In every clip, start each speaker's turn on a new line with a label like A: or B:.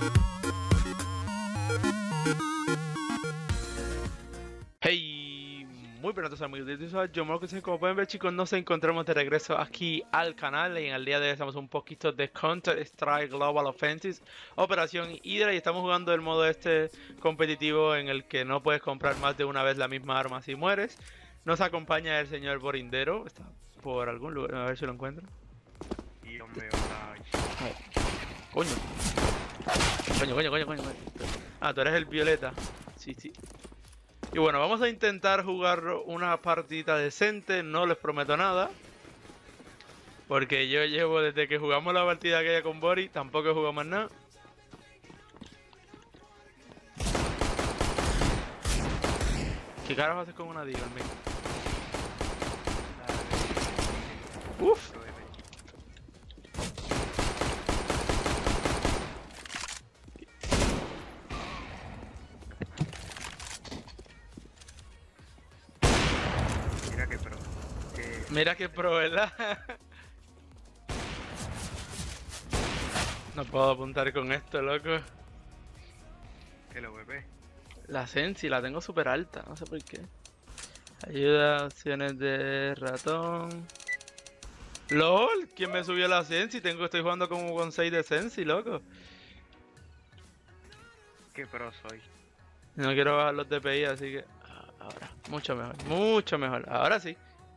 A: Hey, muy buenas tardes amigos de YouTube, yo me lo como pueden ver chicos, nos encontramos de regreso aquí al canal y en el día de hoy estamos un poquito de Counter-Strike Global Offensive, Operación Hydra, y estamos jugando el modo este competitivo en el que no puedes comprar más de una vez la misma arma si mueres. Nos acompaña el señor Borindero, está por algún lugar, a ver si lo encuentro.
B: Y hombre,
A: Coño. Coño. Ah, tú eres el Violeta. Sí. Y bueno, vamos a intentar jugar una partidita decente, no les prometo nada. Porque yo llevo desde que jugamos la partida aquella con Bori, tampoco he jugado más nada. ¿Qué carajo haces con una Deagle, men? Uf.
B: Mira que pro.
A: Mira que pro, ¿verdad? No puedo apuntar con esto, loco.
B: El OVP.
A: La Sensi la tengo súper alta, no sé por qué. Ayuda, opciones de ratón. LOL, ¿quién me subió la Sensi? Estoy jugando como con 6 de Sensi, loco.
B: Qué pro soy.
A: No quiero bajar los DPI, así que ahora, mucho mejor. Ahora sí.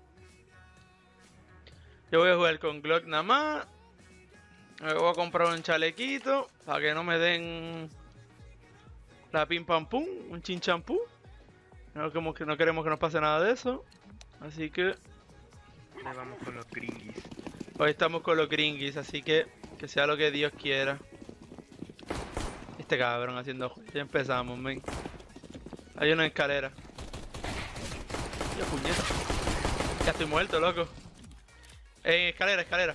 A: Yo voy a jugar con Glock nada más. Me voy a comprar un chalequito para que no me den la pim pam pum, un chin champú. No queremos que nos pase nada de eso. Así que
B: Hoy vamos con los gringis.
A: hoy estamos con los gringis, así que sea lo que Dios quiera. Este cabrón haciendo juego. Ya empezamos, men. Hay una escalera. Ya puñeta. Ya estoy muerto, loco. Escalera.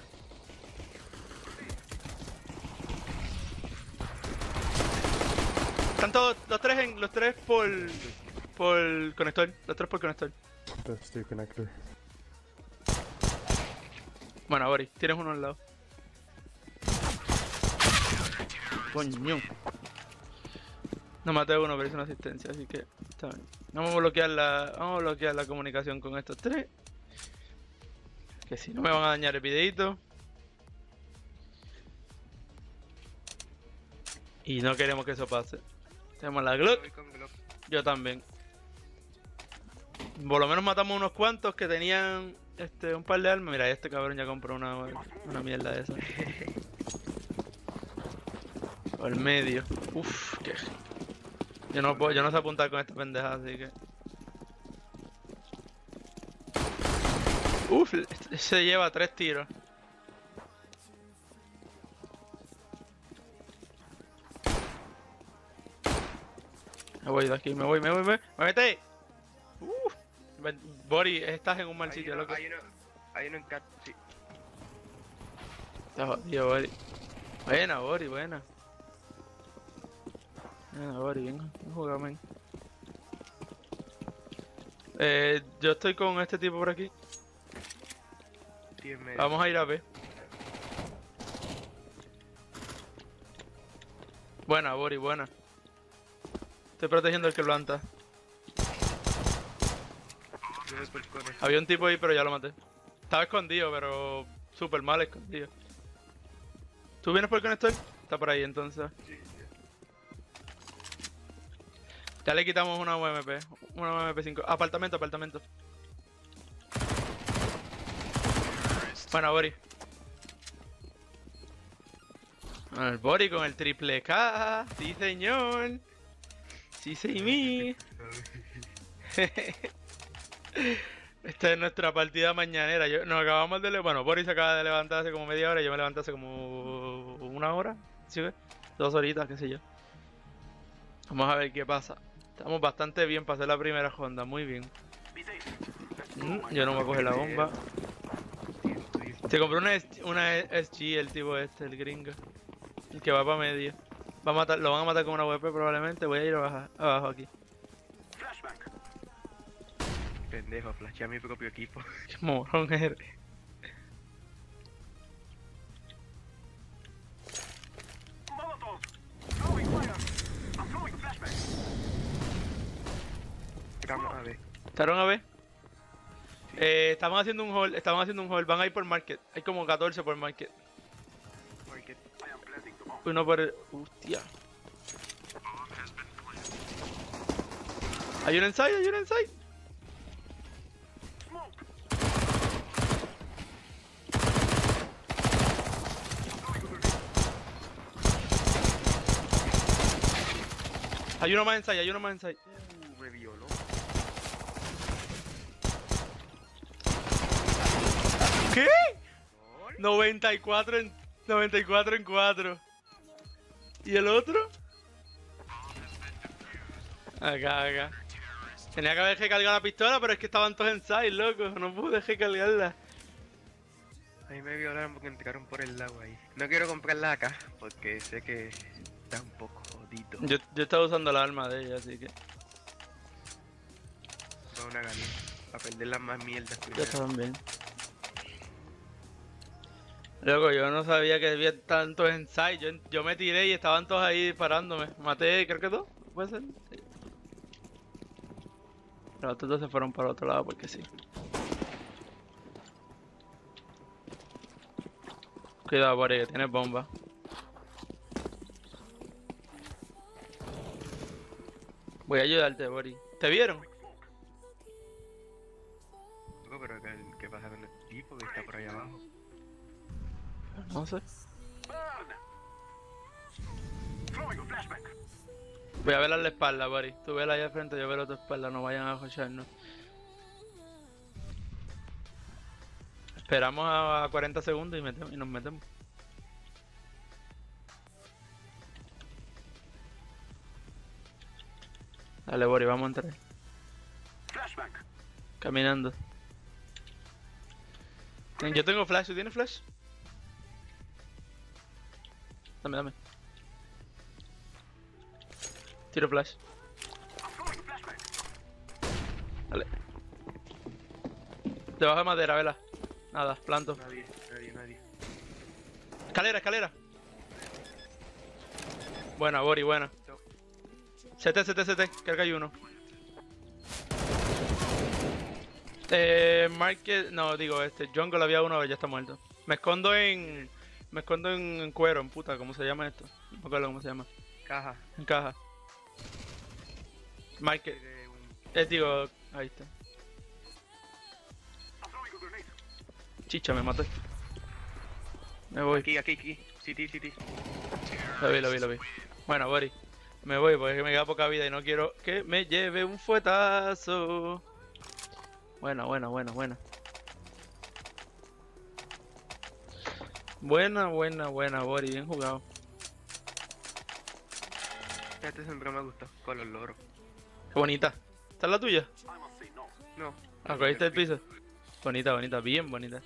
A: Están todos los tres por conector. Los tres por conector.
C: Estoy connector.
A: Bueno, Boris, tienes uno al lado. Coño. No maté a uno, pero hice una asistencia, así que está bien. Vamos a bloquear la comunicación con estos tres. Que si no me van a dañar el videito. Y no queremos que eso pase. Tenemos la Glock.
B: Voy con Glock.
A: Yo también. Por lo menos matamos unos cuantos que tenían un par de armas. Mira, este cabrón ya compró una mierda de esa. Por el medio. Uff, qué. Yo no sé apuntar con esta pendeja, así que. Uff, se lleva 3 tiros. Me voy de aquí, me mete. Bori, estás en un mal sitio, loco.
B: Hay uno en cat, sí.
A: Está jodido, Bori. Buena, Bori, buena. Bori, venga, juega, men. Yo estoy con este tipo por aquí.
B: Sí, en medio.
A: Vamos a ir a B. Buena, Bori, buena. Estoy protegiendo el que planta.
B: Yo voy por conector.
A: Había un tipo ahí, pero ya lo maté. Estaba escondido, pero súper mal escondido. ¿Tú vienes por el conector? Está por ahí, entonces. Ya le quitamos una UMP. Una UMP5. Apartamento. Bueno, Bori. Bueno, el Bori con el triple K. Sí, señor. Sí, señor. Esta es nuestra partida mañanera. Nos acabamos de bueno, Boris se acaba de levantar hace como media hora. Yo me levanté hace como una hora. ¿Sí ves? 2 horitas, qué sé yo. Vamos a ver qué pasa. Estamos bastante bien para hacer la primera ronda. Muy bien. Yo no voy a coger la bomba. Se compró una SG el tipo el gringo. El que va para medio. Lo van a matar con una WP probablemente. Voy a ir abajo aquí.
B: Pendejo, flashea mi propio equipo.
A: Qué morón eres. ¿Estaron a ver? Estamos haciendo un haul, van a ir por market. Hay como 14 por market.
B: Market.
A: Uno por el... Hostia. Hay un inside, hay un inside. Hay uno más inside, hay uno más inside.
B: Me violó.
A: ¿Qué? 94 en 4. ¿Y el otro? Acá. Tenía que haber recargado la pistola, pero es que estaban todos en side, loco. No pude recargarla.
B: A mí me violaron porque entraron por el lado ahí. No quiero comprarla acá porque sé que está un poco jodido.
A: Yo estaba usando la arma de ella, así que...
B: Va una galera. Para perder las más mierdas
A: Yo
B: primero.
A: también. Loco, yo no sabía que había tantos en side. Yo me tiré y estaban todos ahí disparándome. Maté, creo que dos. ¿Puede ser? Sí. Los otros dos se fueron para el otro lado porque sí. Cuidado, Bori, que tienes bomba. Voy a ayudarte, Bori. ¿Te vieron?
B: Loco, pero ¿qué pasa con el tipo que está por ahí abajo?
A: No sé. Voy a verla en la espalda, Bori. Tú vela allá al frente, yo veo a tu espalda. No vayan a jocharnos. Esperamos a 40 segundos y nos metemos. Dale, Bori, vamos a entrar. Caminando. Yo tengo flash, ¿tú tienes flash? Dame. Tiro flash. Dale. Debajo de madera, vela. Nada, planto.
B: Nadie.
A: Escalera. Buena, Bori, buena. CT, creo que hay uno. Market, no, digo, Jungle había uno, ya está muerto. Me escondo en cuero, en puta, ¿cómo se llama esto? No me acuerdo cómo se llama.
B: Caja.
A: En caja. Market, digo, ahí está. Chicha, me maté. Me voy.
B: Aquí. City.
A: Lo vi. Bueno, Bori, me voy porque me queda poca vida y no quiero que me lleve un fuetazo. Buena. Buena, Bori, bien jugado.
B: Este siempre me gustó, con los loros.
A: Qué bonita. ¿Esta es la tuya?
B: No.
A: ¿Cogiste el piso? Bonita, bien bonita.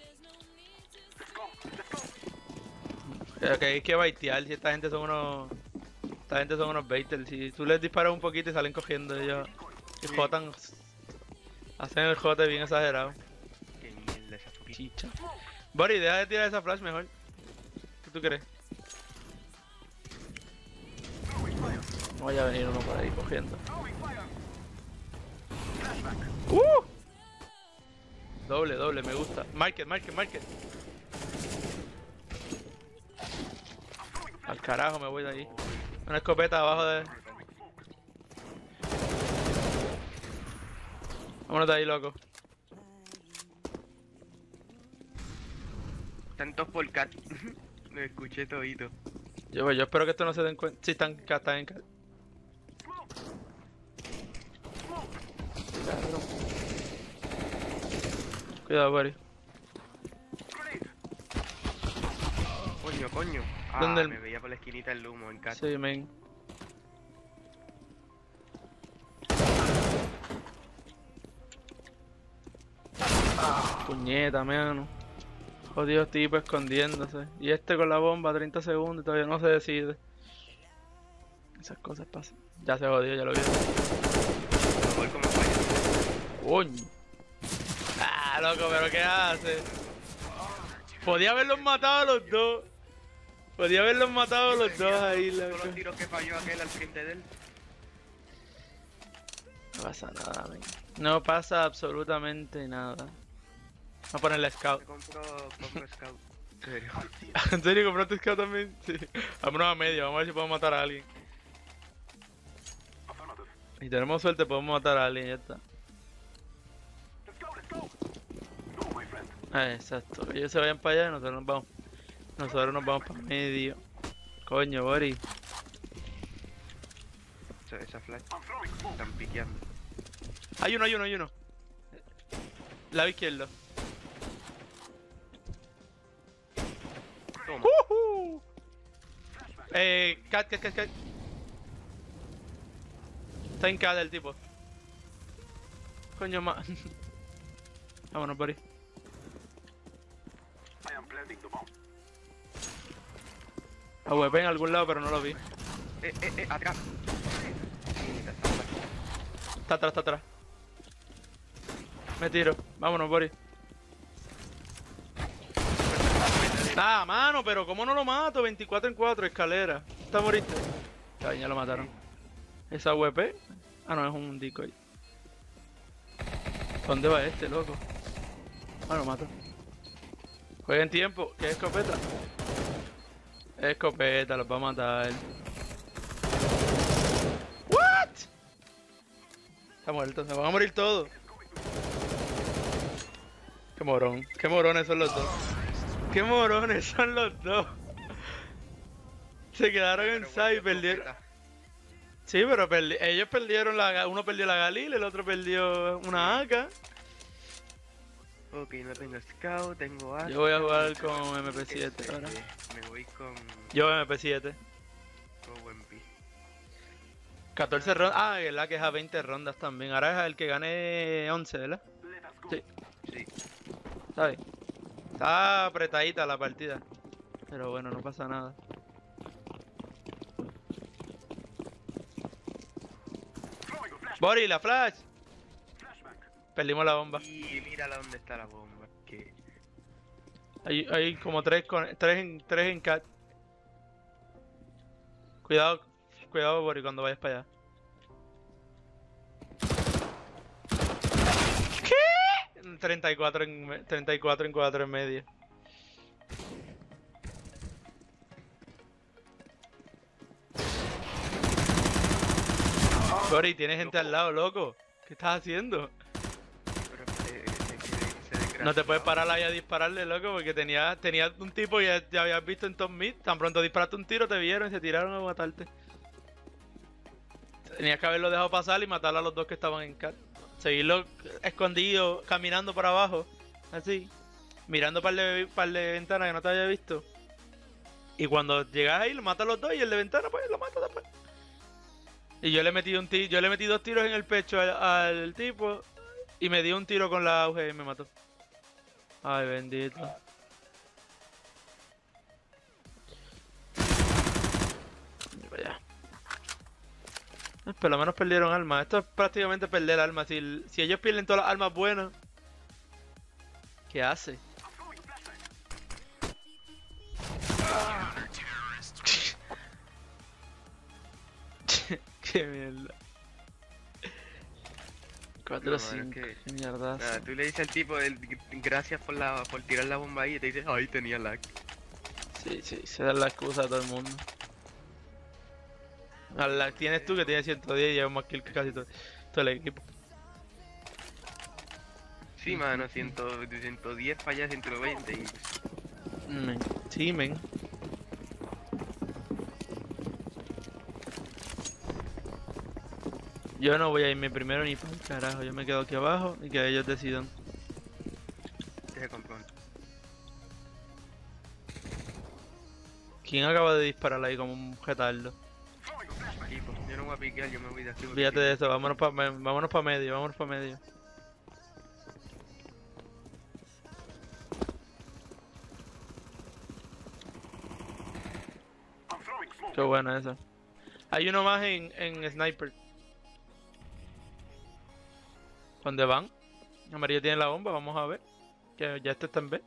A: Que hay que baitear, si esta gente son unos baiters. Si tú les disparas un poquito y salen cogiendo ellos. Y jotan. Hacen el jote bien exagerado.
B: Qué mierda esa puta.
A: Chicha. Bori, deja de tirar esa flash mejor. ¿Qué tú crees? No vaya a venir uno por ahí cogiendo. Doble, me gusta. Market. Al carajo me voy de ahí. Una escopeta abajo de... Vámonos de ahí, loco.
B: Tantos por cat. Lo escuché todito.
A: Yo espero que esto no se den cuenta. Si están en cat. Cuidado, Bori.
B: Coño.
A: ¿Dónde
B: Me veía por la esquinita el humo en cat.
A: Sí, men. Puñeta, mano. Jodido tipo escondiéndose. Y este con la bomba, 30 segundos y todavía no se decide. Esas cosas pasan. Ya se jodió, ya lo vi.
B: Gol como falla.
A: Coño. Ah, loco, pero ¿qué hace? Podía haberlos matado a los dos. Ahí,
B: Todos
A: loco.
B: los tiros que falló aquel al frente de él.
A: No pasa nada, men. No pasa absolutamente nada. Vamos a ponerle Scout.
B: Me compro Scout. En serio.
A: ¿En serio compraste Scout también? Sí. Vámonos a medio, vamos a ver si podemos matar a alguien. Si tenemos suerte podemos matar a alguien, ya está. Exacto, que ellos se vayan para allá y nosotros nos vamos. Nosotros nos vamos para medio. Coño, Boris.
B: Esa flash. Están piqueando.
A: Hay uno. Lado izquierdo.
B: Toma.
A: Cat. Está en cat el tipo. Coño, más. Vámonos, Boris. A WP en algún lado, pero no lo vi.
B: Atrás.
A: Está atrás. Me tiro. Vámonos, Boris. Ah, mano, pero ¿cómo no lo mato? 24 en 4, escalera. Está moriste. Ya lo mataron. Esa WP. Ah, no, es un decoy. ¿Dónde va este, loco? Ah, lo mato. Jueguen tiempo. ¿Qué es escopeta? Escopeta, los va a matar. ¿What? Está muerto, se van a morir todos. Qué morones son los dos. Qué morones son los dos. Se quedaron en side y perdieron. Sí, pero ellos perdieron uno perdió la Galil, el otro perdió una AK.
B: Ok, no tengo Scout, tengo A.
A: Yo voy a jugar con MP7 ahora.
B: Me voy con
A: Yo MP7.
B: OMP.
A: 14 rondas. Ah, es la que es a 20 rondas también. Ahora es el que gane 11, ¿verdad? Sí.
B: Sí.
A: ¿Sabes? Está apretadita la partida. Pero bueno, no pasa nada. Boris, la flash. Perdimos la bomba.
B: Y mírala dónde está la bomba. Que
A: Hay como tres en cat. Cuidado, Boris, cuando vayas para allá. ¿Qué? 34 en 4 en medio. Boris, tienes gente al lado, loco. ¿Qué estás haciendo? No te puedes parar ahí a dispararle, loco, porque tenía un tipo y ya habías visto en top mid. Tan pronto disparaste un tiro, te vieron y se tiraron a matarte. Tenías que haberlo dejado pasar y matar a los dos que estaban en cat. Seguirlo escondido, caminando por abajo, así, mirando par de ventanas que no te había visto. Y cuando llegas ahí, lo matas a los dos y el de ventana, pues lo mata después. Y yo le metí dos tiros en el pecho al tipo y me dio un tiro con la AUG y me mató. Ay, bendito. Vaya. Por lo menos perdieron armas. Esto es prácticamente perder armas. Si ellos pierden todas las armas buenas, ¿qué hace? Qué mierda. 4-5, qué mierda.
B: Nada, tú le dices al tipo gracias por tirar la bomba ahí y te dice, ay, tenía lag.
A: Sí, se da la excusa a todo el mundo. Al lag tienes tú que tienes 110 y llevas más kills que casi todo el equipo.
B: Sí, mano, 110 falla 120 y...
A: Sí, men. Yo no voy a irme primero ni para el carajo, yo me quedo aquí abajo y que ellos decidan.
B: Te compró.
A: ¿Quién acaba de disparar ahí como un jetardo?
B: Tipo, yo no voy a piquear, yo me voy de aquí.
A: Fíjate de eso, vámonos para medio, Qué bueno eso. Hay uno más en Sniper. ¿Dónde van? Amarillo tiene la bomba, vamos a ver. Que ya este está en B.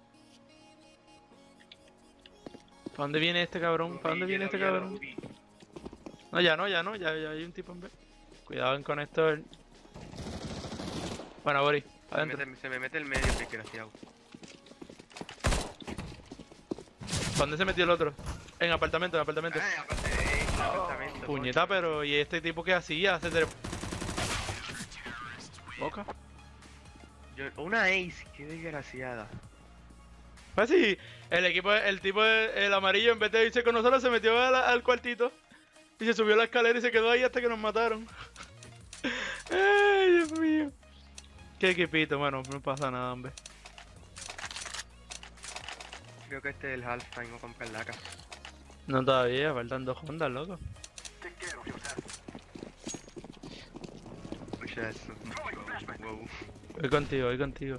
A: ¿Para dónde viene este cabrón? No, ya hay un tipo en B. Cuidado en conector. Bueno, Boris, adentro.
B: Se me mete el medio, desgraciado.
A: ¿Dónde se metió el otro? En apartamento, en apartamento.
B: Aparte de apartamento.
A: Puñeta, pero ¿y este tipo qué hacía? Boca.
B: Una ace, qué desgraciada.
A: Pues sí, el tipo, el amarillo, en vez de irse con nosotros, se metió al cuartito. Y se subió la escalera y se quedó ahí hasta que nos mataron. Ay, Dios mío. Qué equipito, bueno, no pasa nada, hombre.
B: Creo que este es el halftime, voy a comprar la casa.
A: No todavía, faltan 2 Hondas, loco.
B: Oye, eso. Wow.
A: Voy contigo, voy contigo.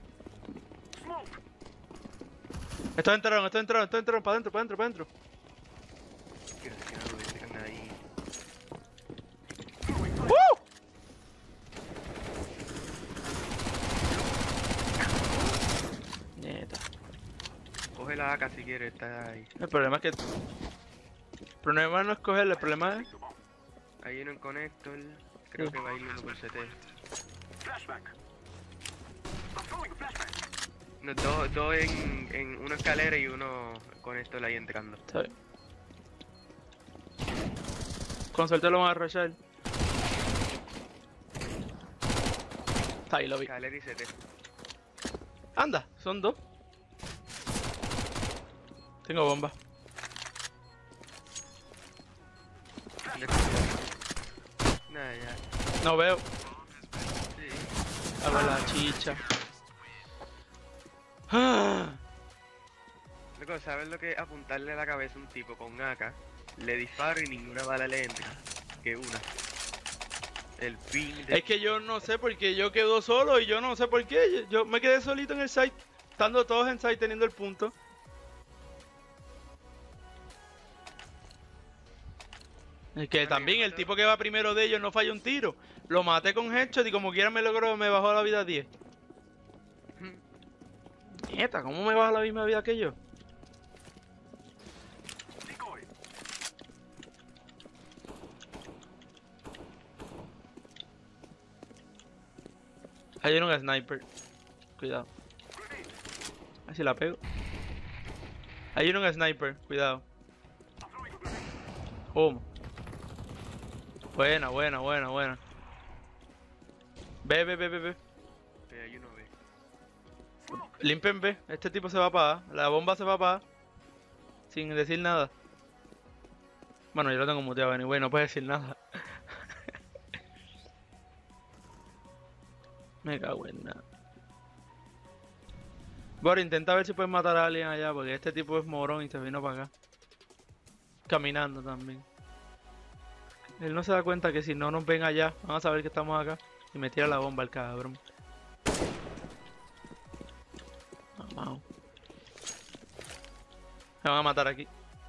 A: Estos entraron, para adentro, para adentro.
B: Desgraciado, están ahí.
A: Nieta.
B: Coge la AK si quieres, está ahí.
A: El problema es que... El problema no es cogerle, el problema es...
B: Hay uno en Connector. Creo
A: Sí.
B: que va a ir uno por CT. No, dos en una escalera y uno con esto ahí entrando.
A: Está bien. Con suerte lo van a arrochar. Está ahí, lo vi.
B: Escalera y CT.
A: Anda, son 2. Tengo bomba.
B: Nada, ya.
A: No veo.
B: Sí.
A: Hago la chicha. Ah.
B: Loco, ¿sabes lo que es apuntarle a la cabeza a un tipo con AK? Le disparo y ninguna bala le entra. Que una. El pin de...
A: Es que yo no sé por qué yo quedo solo y yo no sé por qué. Yo me quedé solito en el site. Estando todos en site teniendo el punto. Es que también el tipo que va primero de ellos no falla un tiro. Lo maté con headshot y como quiera me bajó la vida a 10. Nieta, ¿cómo me baja la misma vida que yo? Hay uno en sniper. Cuidado. Así la pego. Hay uno en sniper, cuidado. Humo. Buena. Ve.
B: Hay uno ve.
A: Limpen B. Este tipo se va para A. La bomba se va para A. Sin decir nada. Bueno, yo lo tengo muteado, anyway, no puede decir nada. Me cago en nada. Bora, intenta ver si puedes matar a alguien allá, porque este tipo es morón y se vino para acá. Caminando también. Él no se da cuenta que si no nos ven allá, van a saber que estamos acá. Y me tira la bomba el cabrón. Mamao. Me van a matar aquí.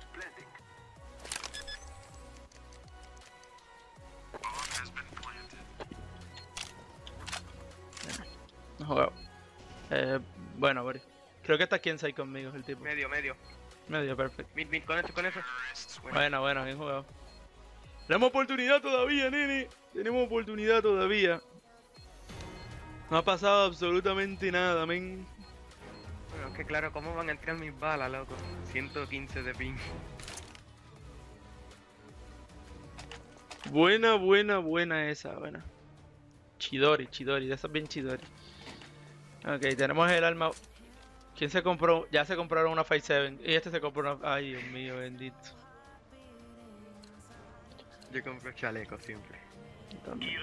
A: No he jugado. Bueno, Boris. Creo que está aquí en side conmigo el tipo.
B: Medio.
A: Medio, perfecto.
B: Mid, con eso.
A: Bueno, bien jugado. Tenemos oportunidad todavía, nene. Tenemos oportunidad todavía. No ha pasado absolutamente nada, men.
B: Bueno, es que claro, ¿cómo van a entrar mis balas, loco? 115 de ping.
A: Buena esa, buena. Chidori, de esas bien Chidori. Ok, tenemos el arma. ¿Quién se compró? Ya se compraron una 5.7 y este se compró una... Ay, Dios mío, bendito.
B: Yo compro chaleco siempre.
A: También.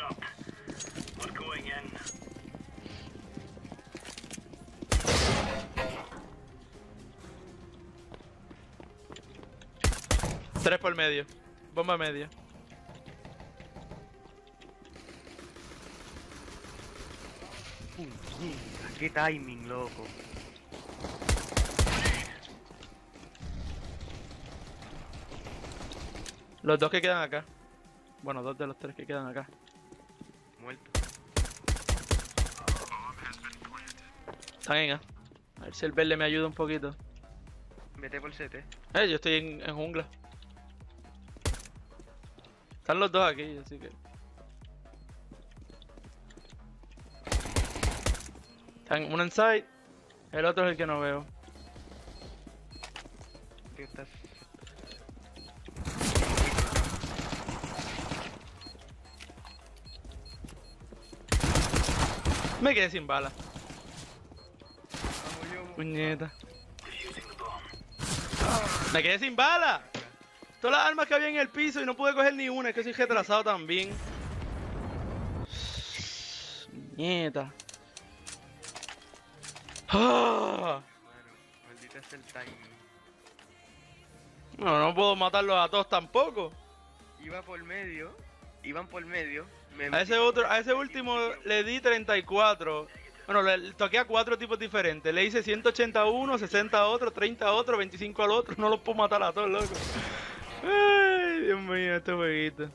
A: Tres por medio. Bomba media.
B: Qué timing, loco.
A: Los dos que quedan acá. Bueno, 2 de los 3 que quedan acá.
B: Muerto.
A: Están en A. A ver si el verde me ayuda un poquito.
B: Vete por CT.
A: Yo estoy en jungla. Están los dos aquí, así que... Están uno en side, el otro es el que no veo.
B: ¿Qué estás?
A: Me quedé sin bala.
B: Vamos yo.
A: Puñeta. Me quedé sin bala. Todas las armas que había en el piso y no pude coger ni una, es que soy retrasado también. Puñeta. ¡Ah!
B: Mano, maldita es el timing.
A: No, no puedo matarlos a todos tampoco.
B: Iban por medio.
A: A ese último le di 34. Bueno, le toqué a 4 tipos diferentes. Le hice 180 a uno, 60 a otro, 30 a otro, 25 al otro. No los puedo matar a todos, loco. Ay, Dios mío, este jueguito.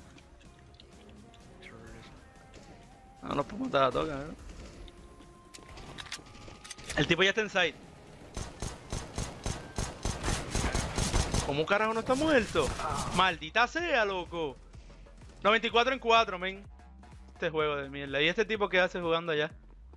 A: No los puedo matar a todos, cabrón. El tipo ya está en side. ¿Cómo carajo no está muerto? Maldita sea, loco. 94 en 4, men. Este juego de mierda. ¿Y este tipo qué hace jugando allá?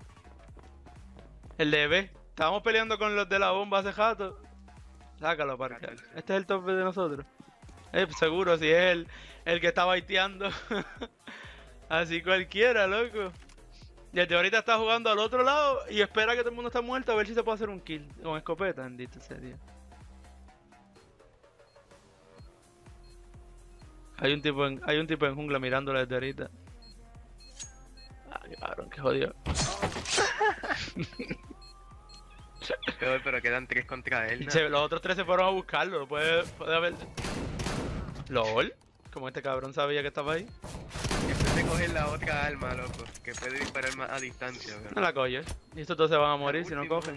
A: El de B. Estábamos peleando con los de la bomba hace rato. Sácalo, parque. Este es el top de nosotros. Seguro, si es el que está baiteando. Así cualquiera, loco. Y el de ahorita está jugando al otro lado y espera que todo el mundo esté muerto a ver si se puede hacer un kill con escopeta, bendito sea Dios. Hay un tipo en jungla mirándolo desde ahorita. Ay, cabrón, qué jodido.
B: Pero quedan 3 contra él.
A: Che, los otros 3 se fueron a buscarlo, puede haber... ¿LOL? Como este cabrón sabía que estaba ahí.
B: Después de coger la otra arma, loco, que puede disparar más a distancia, ¿verdad?
A: No la coges. Y estos dos se van a morir si no cogen.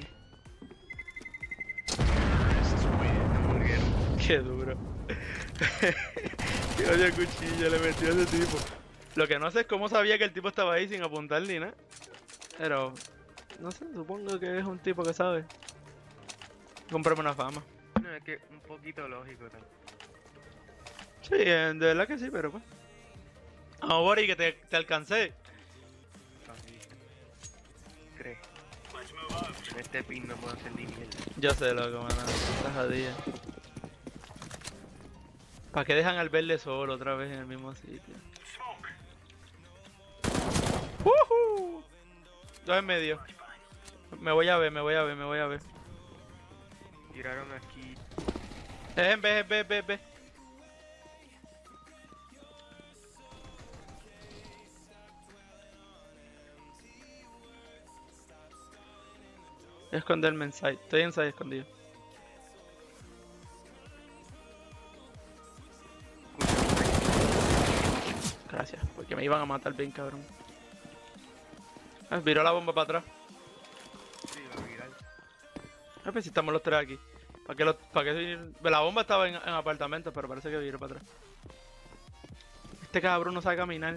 B: No murieron.
A: Qué duro. Qué odio cuchillo le metió a ese tipo. Lo que no sé es cómo sabía que el tipo estaba ahí sin apuntar ni nada. Pero... no sé, supongo que es un tipo que sabe. Comprarme una fama.
B: No, es que un poquito lógico también.
A: Sí, de verdad que sí, pero pues. Vamos, Bori, que te alcancé.
B: ¿Crees? En este pin no puedo hacer ni mierda.
A: Yo sé, loco, mano. Estás jodida. ¿Para qué dejan al verde solo otra vez en el mismo sitio? ¡Woohoo! 2 en medio. Me voy a ver.
B: Tiraron aquí.
A: Es en B. Voy a esconderme en side. Estoy en side escondido. Gracias, porque me iban a matar bien, cabrón. Viró la bomba para atrás.
B: Sí, va a virar.
A: A ver si estamos los 3 aquí. La bomba estaba en apartamentos, pero parece que viró para atrás. Este cabrón no sabe caminar.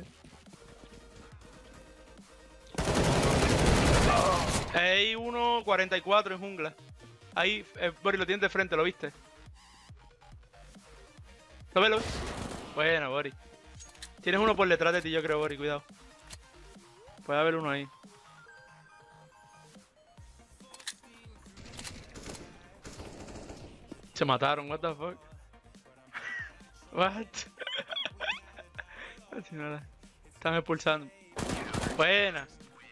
A: Hay uno 44 en jungla. Ahí, Bori, lo tienes de frente, ¿lo viste? ¿Lo ves? Bueno, Bori. Tienes uno por detrás de ti, yo creo, Bori, cuidado. Puede haber uno ahí. Se mataron, what the fuck. What? Están expulsando. Buena.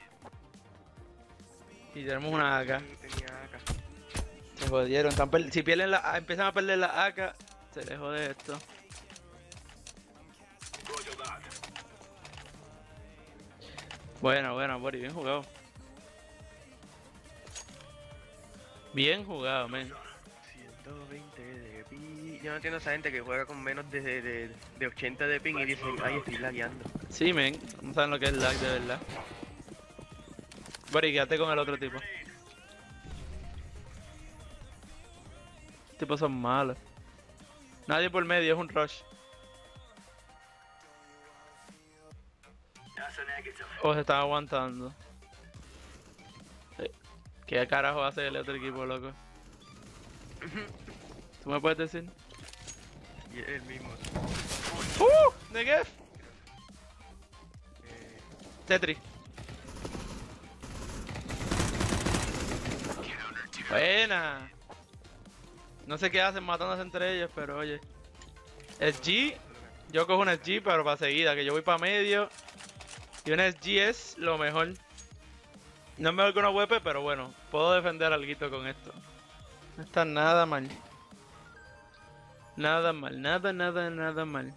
A: Y tenemos una AK.
B: Tenía AK.
A: Se jodieron. Si pierden empiezan a perder la AK, se les jode esto. Bueno, Bori, bien jugado. Bien jugado, men.
B: 120 de ping. Yo no entiendo a esa gente que juega con menos de 80 de ping y dicen, ay, estoy lagueando.
A: Sí, men. No saben lo que es lag de verdad. Bori, quédate con el otro tipo. Estos tipos son malos. Nadie por medio, es un rush. O se están aguantando. ¿Qué carajo hace el otro equipo, loco? ¿Tú me puedes decir?
B: Y es el mismo.
A: Negev. Tetris. Buena. No sé qué hacen matándose entre ellos, pero oye. SG, yo cojo una SG, pero para seguida, que yo voy para medio. Y una SG es lo mejor. No es mejor que una WP, pero bueno, puedo defender alguito con esto. No está nada mal. Nada mal, nada mal.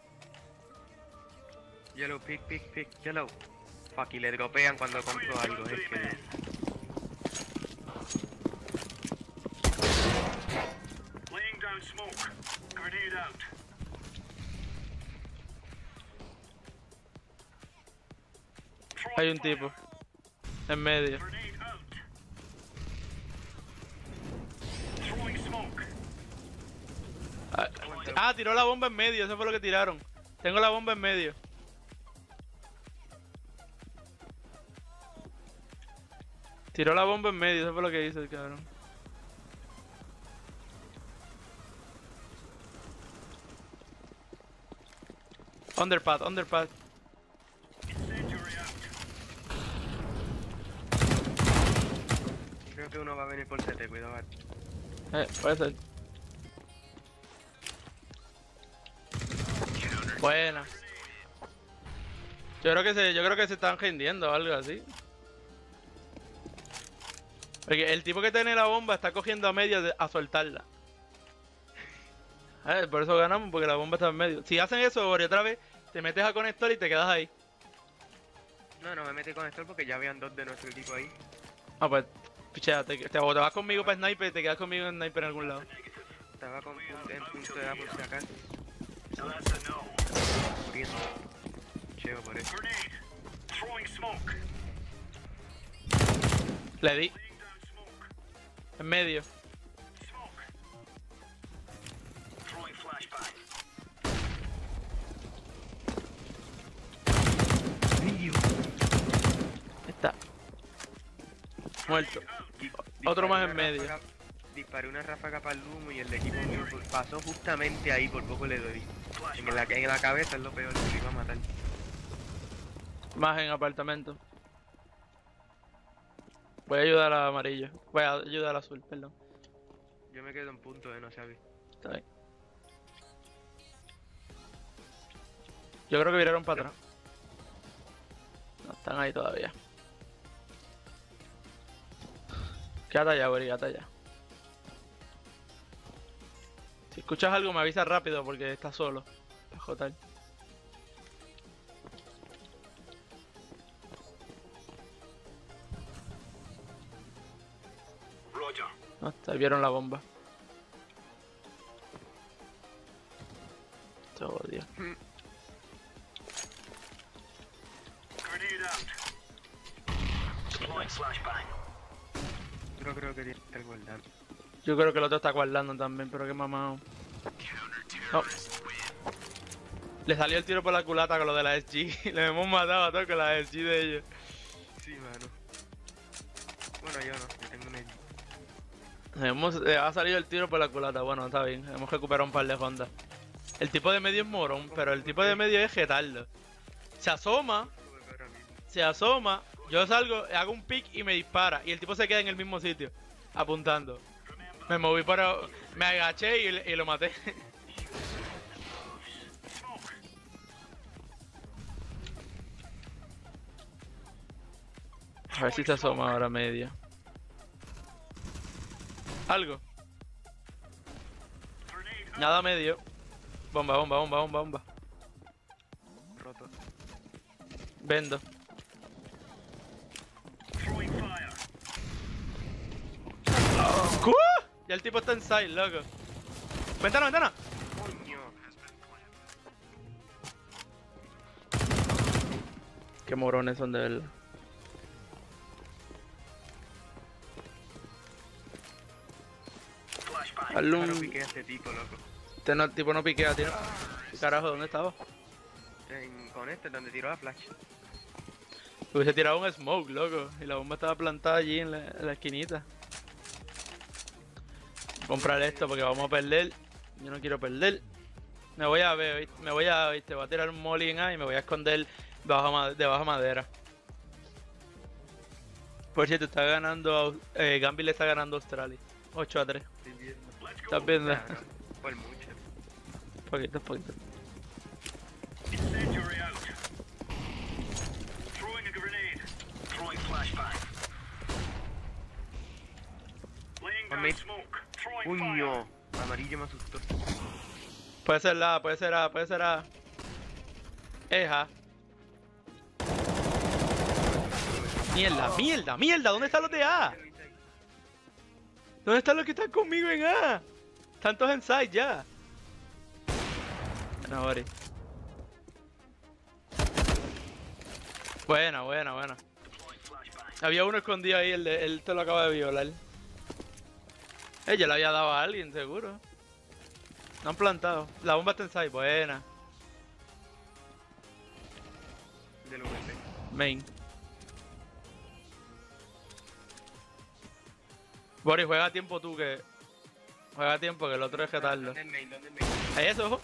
B: Yellow, pick, yellow. Fuck, y le dropean cuando compro algo, es que...
C: Laying down smoke. Grenade out.
A: Hay un tipo. En medio.
C: Grenade out. Throwing smoke.
A: Tiró la bomba en medio, eso fue lo que tiraron. Tengo la bomba en medio. Tiró la bomba en medio, eso fue lo que hizo el cabrón. Underpath.
C: Incendiary out.
B: Creo que uno va a venir por CT, cuidado.
A: Puede ser. Buena. Yo creo que se están rindiendo o algo así. Porque el tipo que tiene la bomba está cogiendo a medio a soltarla. Por eso ganamos, porque la bomba está en medio. Si hacen eso, Ori, otra vez, te metes a conector y te quedas ahí.
B: No me metí con esto porque ya habían dos de nuestro equipo ahí.
A: Pues, pichea, te vas conmigo para sniper y te quedas conmigo en sniper en algún lado.
B: Estaba en punto de A por si acaso.
C: Now that's a no.
B: Muriendo. Cheo por eso.
C: Grenade. Throwing smoke.
A: Le di,
C: Laying down smoke.
A: en medio.
C: Smoke. Throwing flashbang.
A: Está. Muerto. Otro más en medio.
B: Disparé una ráfaga para el humo y el de equipo mío pasó justamente ahí, por poco le doy. En la cabeza es lo peor, que iba a matar.
A: Más en apartamento. Voy a ayudar al amarillo. Voy a ayudar al azul, perdón.
B: Yo me quedo en punto de no saber.
A: Está bien. Yo creo que viraron para atrás. No, están ahí todavía. Quédate allá, Bori, quédate allá. Si escuchas algo me avisas rápido porque estás solo. Está jotal.
C: Roger.
A: No, vieron la bomba. Te odio.
C: Grenade out. Deploying flashbang.
B: Yo creo que tiene que estar guardando.
A: Yo creo que el otro está guardando también, pero qué mamado. No. Le salió el tiro por la culata con lo de la SG. Le hemos matado a todos con la SG de ellos.
B: Sí, mano. Bueno, yo no, yo tengo una...
A: Le ha salido el tiro por la culata. Bueno, está bien. Hemos recuperado un par de Honda. El tipo de medio es morón, pero el tipo de medio es getardo. Se asoma, yo salgo, hago un pick y me dispara. Y el tipo se queda en el mismo sitio, apuntando. Me moví para... Me agaché y lo maté. A ver si se asoma ahora media. Algo. Nada medio. Bomba.
B: Roto.
A: Vendo.
C: Throwing fire.
A: ¿Qué? Ya el tipo está en side, loco. Ventana.
B: Coño.
A: Qué morones son de verdad.
C: Flashbang.
A: Hazle
B: Claro,
A: un...
B: piqué a este tipo, loco.
A: El tipo no piquea, tío. Carajo, ¿dónde estaba?
B: Con este, donde tiró la flash.
A: Hubiese tirado un smoke, loco. Y la bomba estaba plantada allí en la esquinita. Comprar esto porque vamos a perder. Yo no quiero perder. Me voy a ver, ¿viste? Voy a tirar un molly en A y me voy a esconder debajo de madera. Por cierto, está ganando. Gambit le está ganando a Australia. 8-3.
B: Estoy viendo.
A: ¿Estás viendo?
B: Ah, no, por mucho.
A: Poquito, poquito.
C: Incendiary out. Throwing a grenade. Throwing flashbang. Laying down
B: Mami.
C: smoke. Throwing fire.
B: Puño. Amarillo me asustó.
A: Puede ser la, puede ser A, puede ser A. Eja. Mierda, mierda, mierda. ¿Dónde están los de A? ¿Dónde están los que están conmigo en A? Están todos en side ya. Buena, Boris. Buena, buena, buena. Había uno escondido ahí, él te lo acaba de violar. Ya le había dado a alguien, seguro. No han plantado. La bomba está en side, buena.
B: Del VP.
A: Main. Boris, juega a tiempo tú que... Juega a tiempo que el otro es retardo.
B: ¿Dónde es main? ¿Dónde es main?
A: Ahí eso, ojo.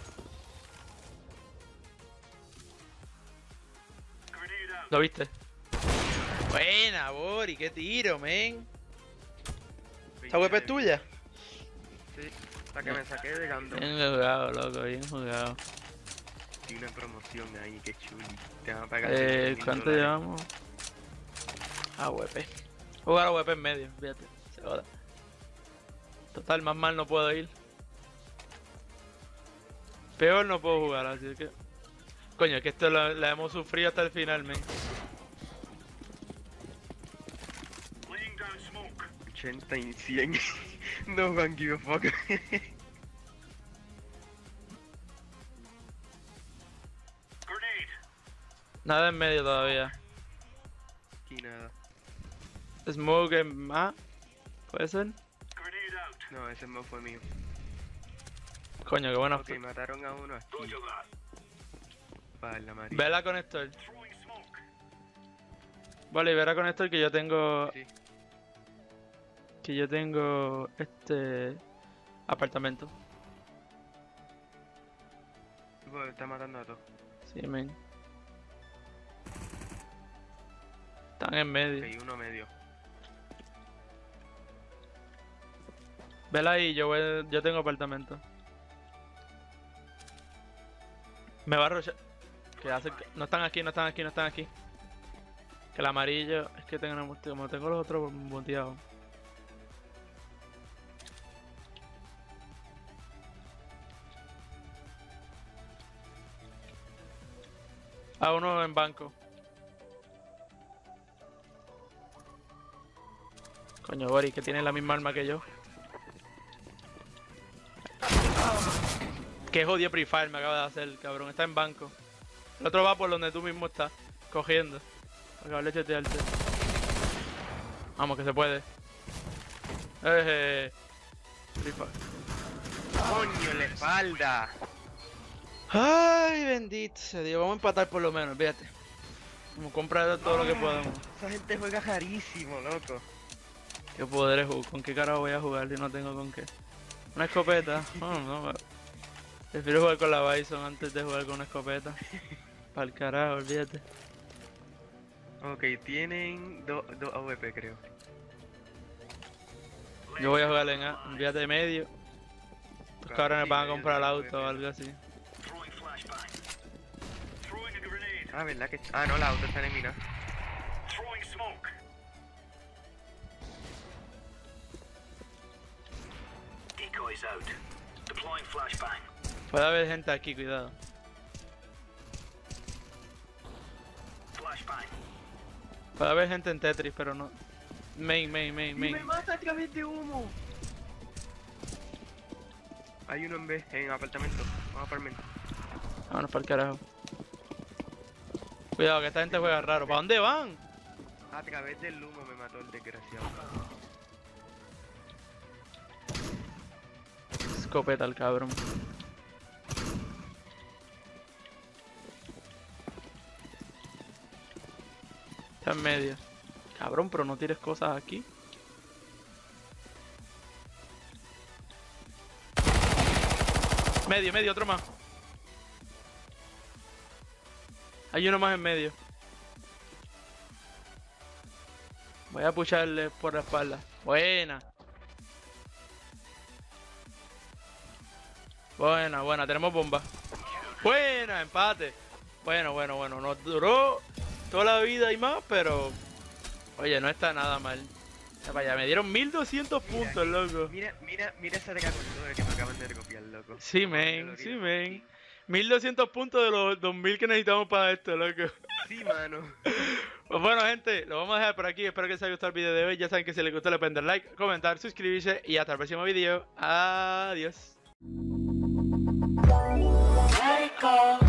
C: Grenade out.
A: ¿Lo viste? Buena, Boris, qué tiro, men. ¿Esta web es tuya?
B: Sí. La que me saqué de Gando.
A: Bien jugado, loco, bien jugado.
B: Tiene una promoción ahí, que chuli. Te van a pagar $5,000.
A: ¿Cuánto llevamos? Ah, WP. Jugar a WP en medio, fíjate. Se joda. Total, más mal no puedo ir. Peor no puedo jugar, así que... Coño, es que esto la hemos sufrido hasta el final, men.
C: Laying down smoke.
B: 80 y 100. No van give a fuck.
C: Grenade.
A: Nada en medio todavía.
B: Y nada.
A: Smoke en A. ¿Puede ser?
C: Grenade out.
B: No, ese no fue mío.
A: Coño, qué buena.
B: Ok, mataron a uno aquí.
C: Roger that.
B: Para la amarilla.
A: Vela con esto.
C: Throwing smoke.
A: Vale, verá con esto que yo tengo.
B: Sí.
A: Que yo tengo apartamento.
B: Pues, está matando a todos.
A: Sí, men. Están en medio.
B: Ok, uno medio.
A: Vela ahí, yo tengo apartamento. Me va a arrochar. Que hace no están aquí, no están aquí, no están aquí. Que el amarillo. Es que como tengo los otros boteados. Ah, uno en banco. Coño, Boris, que tiene la misma arma que yo. Qué jodido Free Fire me acaba de hacer, cabrón. Está en banco. El otro va por donde tú mismo estás, cogiendo. Acabo de chetearte. Vamos, que se puede. Free Fire.
B: ¡Coño, la espalda!
A: Ay, bendito sea Dios. Vamos a empatar por lo menos, fíjate. Vamos a comprar todo lo que podamos.
B: Esa gente juega carísimo, loco.
A: ¿Qué poderes juego? ¿Con qué carajo voy a jugar si no tengo con qué? ¿Una escopeta? No. Prefiero jugar con la Bison antes de jugar con una escopeta. Para el carajo, olvídate.
B: Ok, tienen dos AWP, creo.
A: Yo voy a jugar en A, olvídate de medio. Estos cabrones van a comprar el auto o algo así.
C: Throwing flashbang. Throwing a grenade.
B: Ah, ¿verdad que...? Ah, no, la auto está eliminada.
C: Throwing smoke. Decoys out. Deploying flashbang.
A: Puede haber gente aquí, cuidado.
C: Flashbang.
A: Puede haber gente en Tetris, pero no. Main.
B: ¡Me mata a través de humo! Hay uno en B, en apartamento. Vamos a apartamento.
A: Vámonos para el carajo. Cuidado, que esta gente juega raro. ¿Para dónde van?
B: A través del humo me mató el desgraciado.
A: Escopeta el cabrón. Está en medio. Cabrón, pero no tires cosas aquí. Medio, otro más. Hay uno más en medio. Voy a pucharle por la espalda. Buena. Buena, tenemos bomba. Buena, empate. Bueno, nos duró toda la vida y más, pero... Oye, no está nada mal. Vaya, me dieron 1200 puntos, loco.
B: Mira esa recapituladora que me acaban de recopiar, loco.
A: Sí, men. 1200 puntos de los 2000 que necesitamos para esto, loco.
B: Sí, mano.
A: Pues bueno, gente, lo vamos a dejar por aquí. Espero que les haya gustado el video de hoy. Ya saben que si les gustó le pueden dar like, comentar, suscribirse y hasta el próximo video. Adiós.
D: Let it go.